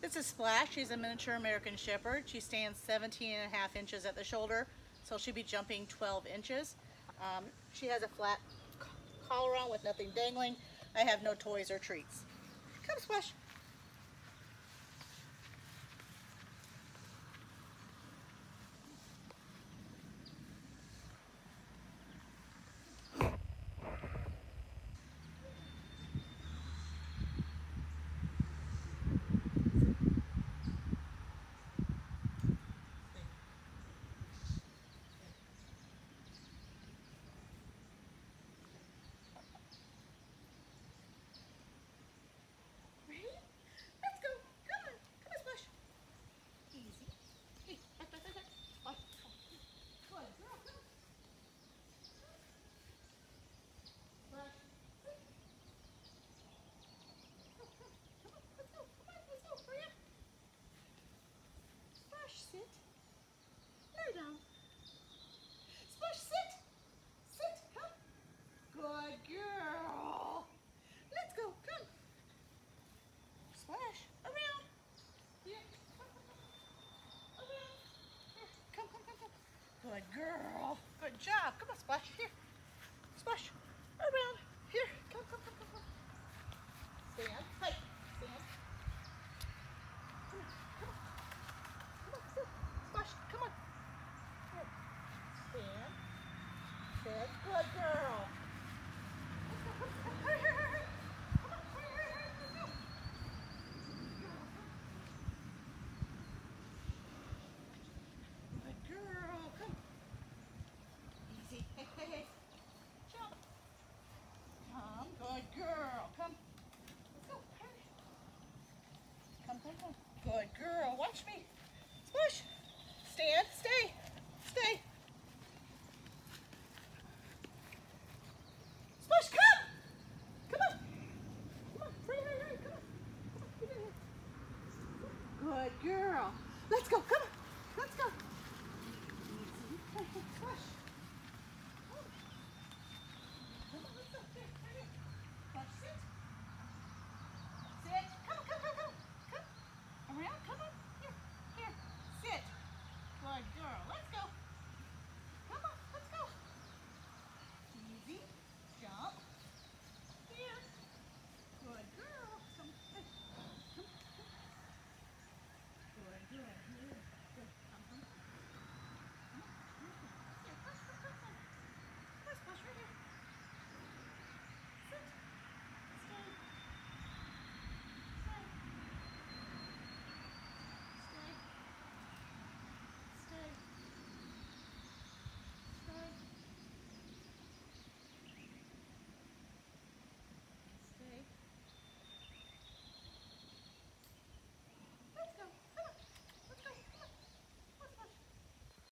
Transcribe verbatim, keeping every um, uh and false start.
This is Splash. She's a miniature American Shepherd. She stands seventeen and a half inches at the shoulder, so she'll be jumping twelve inches. Um, she has a flat collar on with nothing dangling. I have no toys or treats. Come, Splash. Sit. Lay down. Splash, sit. Sit. Come. Good girl. Let's go. Come. Splash. Around. Here. Come, come, come. Around. Here. Come, come, come, come. Good girl. Good job. Come on, Splash. Here. Splash. Around. Here. Come, come, come, come, come. Stand. Hey. Stand. Come on. Come on. Come on. Stand. Sit. Good girl. Let's go. Hurry, hurry, hurry. Come on. Hurry, hurry, hurry. Let's go. Good girl. Come. Easy. Hey, hey, hey. Jump. Come. Good girl. Come. Let's go. Hurry. Come, come, come. Good girl. Watch me. Splash. Stand. Stay. Stay. Splash, come. Come on. Come on. Hurry, hurry, hurry. Come on. Come on. Get in here. Good girl. Let's go. Come on. Let's go. Easy. Splash.